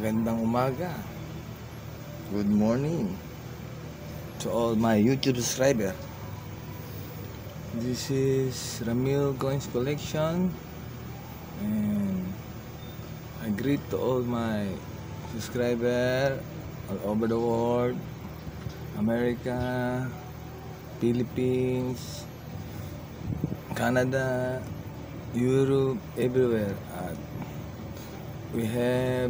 Magandang umaga. Good morning to all my YouTube subscriber. This is Ramil Coins Collection, and I greet to all my subscriber all over the world, America, Philippines, Canada, Europe, everywhere. We have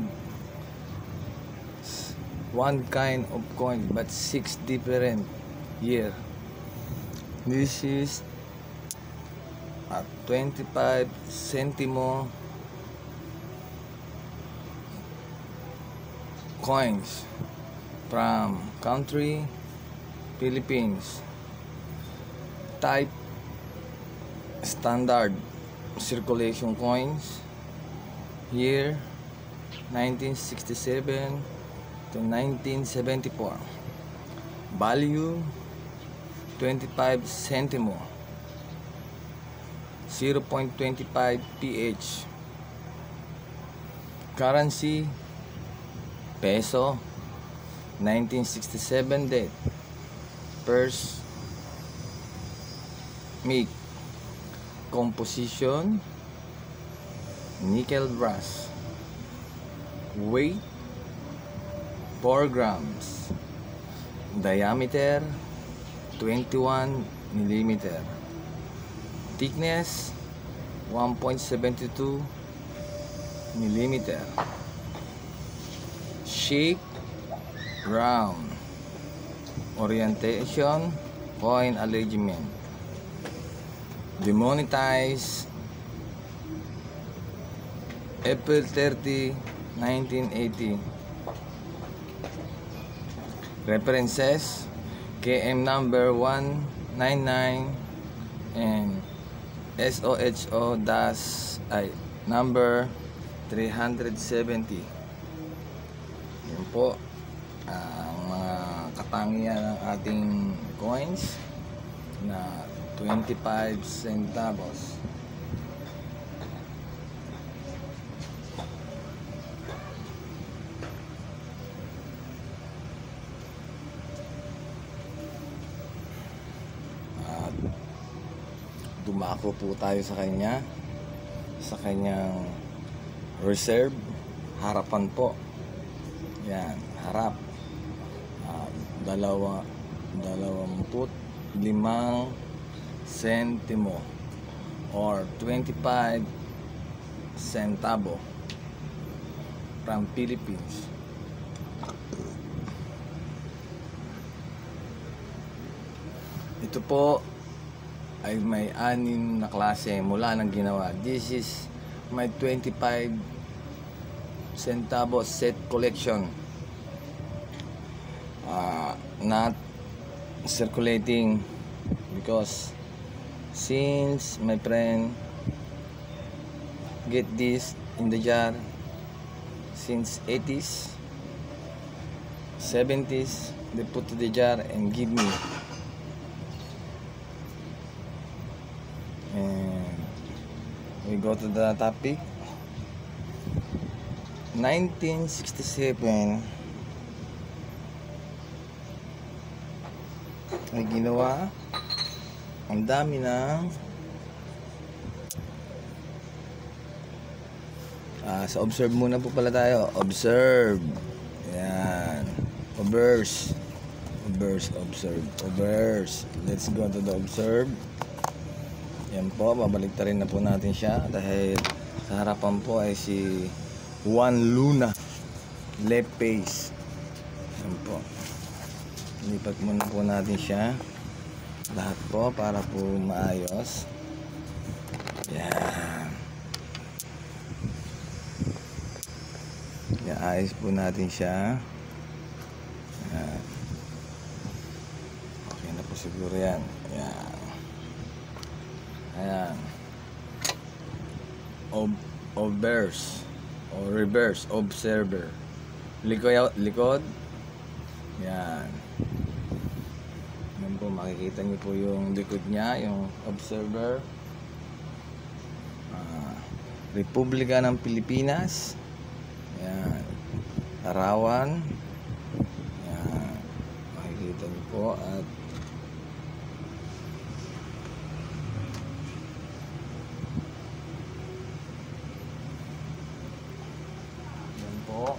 one kind of coin but 6 different year. This is a 25 centimo coins from country Philippines, type standard circulation coins, year 1967 to 1974, value 25 centimo, 0.25 pH, currency peso, 1967 date, first make, composition nickel brass, weight 4 grams, diameter 21 millimeter, thickness 1.72 millimeter, shape round, orientation coin alignment, demonetized April 30, 1980. References KM number 199 and number 370. Yan po ang mga katangian ng ating coins na 25 centavos. Dumako po tayo sa kanyang reserve, harapan po. Yan, harap. 25 centimo or 25 centavo from Philippines. Ito po ay may 6 na klase mula ng ginawa. This is my 25 centavo set collection, not circulating, because since my friend get this in the jar since 80s 70s, they put to the jar and give me. And we go to the topic. 1967 ay ginawa. Ang dami ng sa observe muna po pala tayo. Observe. Yan. Obverse. Let's go to the observe. Yan po, babalik rin na po natin siya dahil sa harapan po ay si Juan Luna, left face. Yan po, lipat muna po natin siya lahat po para po maayos. Yan, ayos po natin siya. Yan. Okay na po siguro yan. Yan. Ayan, obverse o reverse observer, likod. Yan po, makikita niyo po yung likod niya, yung observer. Republika ng Pilipinas. Yan, larawan. Yan, makikita niyo po. At yan po,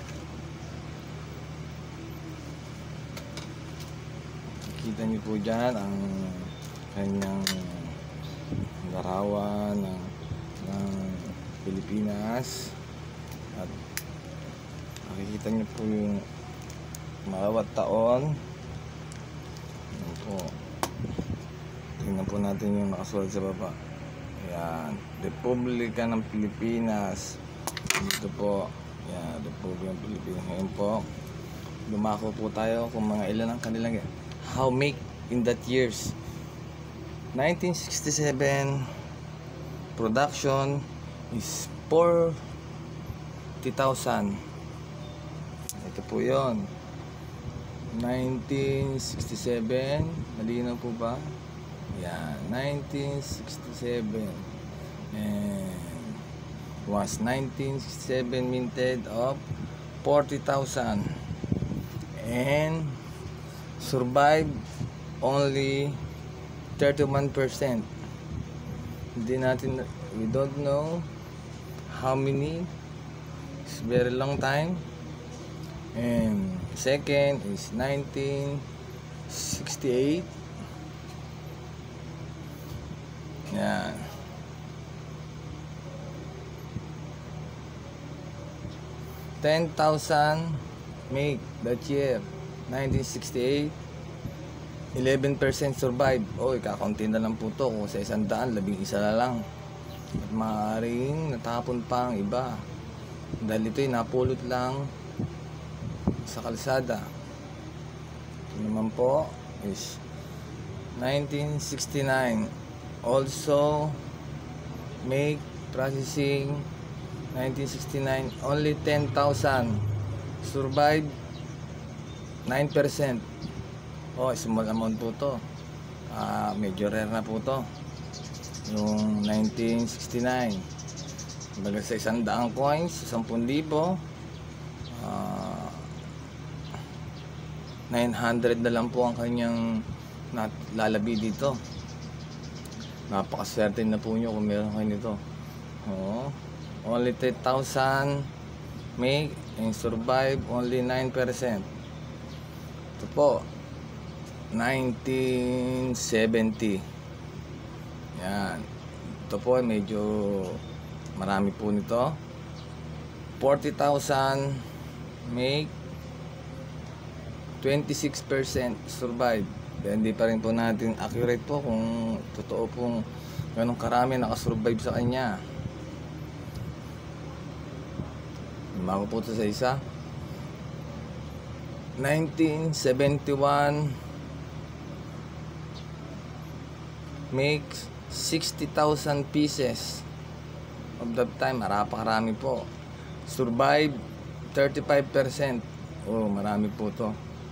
makikita niyo po dyan ang kanyang larawan ng Pilipinas. At makikita niyo po yung bawat taon. Yan po. Tingnan po natin yung nakasulat sa baba. Ayan, Republika ng Pilipinas. Dito po. Ayan, Republika ng Pilipinas. Ngayon po, lumako po tayo kung mga ilan ang kanilang how make in that years. 1967 production is 40,000. Ito po yon. 1967, malinaw po ba? Yan, 1967. And was 1967 minted of 40,000 and survived only 31%. Hindi natin, we don't know how many. It's very long time. And second is 1968. Yan. $10,000 make that year. 1968. 11% survive. Kakaunti na lang po to. Kung sa 100, 11 na lang. At maaaring natapon pa ang iba. Dahil ito'y napulot lang sa kalsada. Ito naman po is 1969. Also make processing 1969. Only 10,000 survive. 9%. Small amount po to. Medyo rare na po to. Yung 1969. Kumbaga sa 100 coins, 10,000, 900 na lang po ang kanyang lalabi dito. Napakaswerte na po nyo kung meron kayo nito. Only 10,000 make and survive only 9%. Ito po 1970. Yan. Ito po medyo marami po nito. 40,000 make 26% survive. Hindi pa rin po natin accurate po kung totoo pong ganong karami nakasurvive sa kanya. Lumako po ito sa isa. 1971 makes 60,000 pieces. Of that time, marami po. Survive 35%. Marami po to.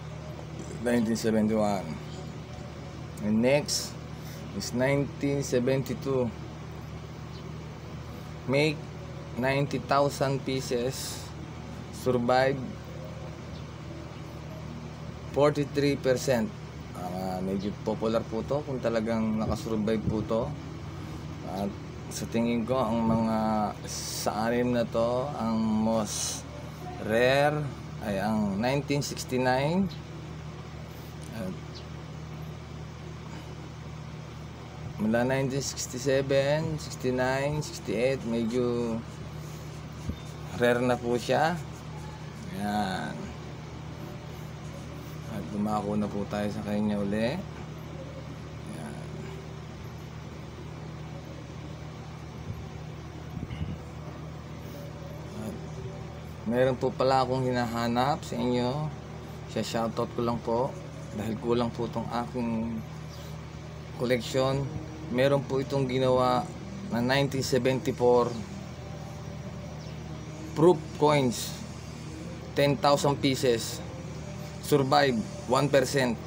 1971. And next is 1972. Make 90,000 pieces. Survive 43%. Medyo popular po to kung talagang nakasurvive po to. At sa tingin ko ang mga sa anim na to, ang most rare ay ang 1969. At mula 1967, 69, 68, medyo rare na po siya. Yan. At dumako na po tayo sa kanya uli. Yan. At meron po pala akong hinahanap sa inyo. Shoutout ko lang po dahil kulang po itong aking collection. Meron po itong ginawa na 1974 proof coins, 10,000 pieces, survive 1%.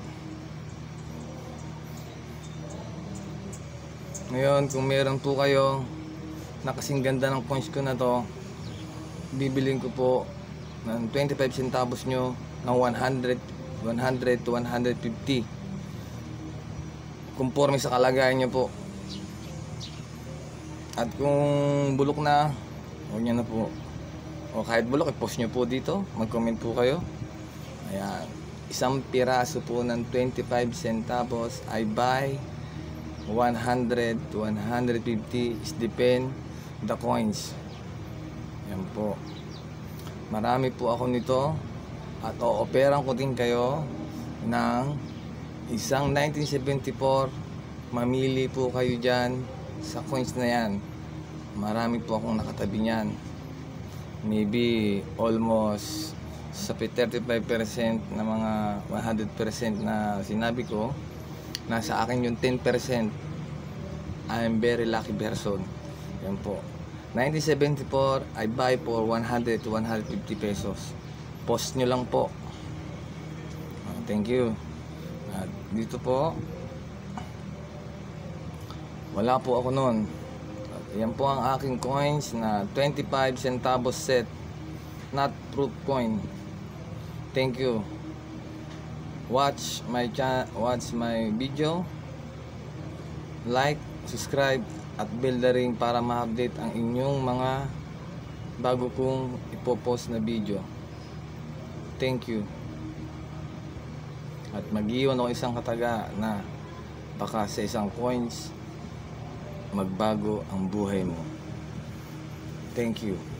Ngayon, kung meron po kayo na kasing ganda ng coins ko na to, bibilin ko po ng 25 centavos nyo ng 100 to 150 conforme sa kalagayan nyo po. At kung bulok na, huwag nyo na po, o kahit bulok, i-post nyo po dito, mag-comment po kayo. Ayan, isang piraso po ng 25 centavos I buy 100 to 150 is depend the coins. Yan po, marami po ako nito at o-operan ko din kayo ng isang 1974. Mamili po kayo dyan sa coins na yan. Marami po akong nakatabi niyan, maybe almost sa 35% na mga 100% na sinabi ko, nasa akin yung 10%. I am very lucky person. Yan po, 1974 I buy for 100 to 150 pesos. Post nyo lang po. Thank you. At dito po, wala po ako nun. Yan po ang aking coins na 25 centavos set, not proof coin. Thank you. Watch my video, like, subscribe at bell the ring para ma-update ang inyong mga bago kong ipopost na video. Thank you. At mag-iwan ako isang kataga na baka sa isang coins magbago ang buhay mo. Thank you.